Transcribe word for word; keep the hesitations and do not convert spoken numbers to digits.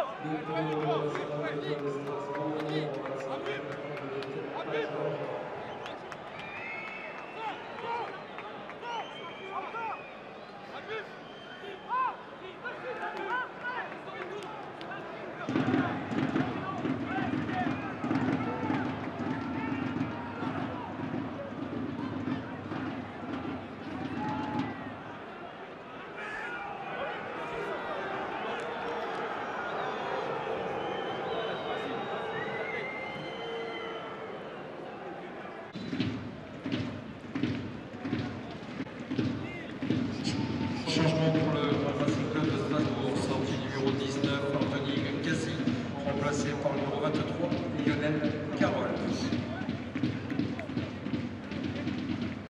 Changement pour le Racing Club de Strasbourg, sortie numéro dix-neuf, Anthony Gassi, remplacé par le numéro vingt-trois, Lionel Caron.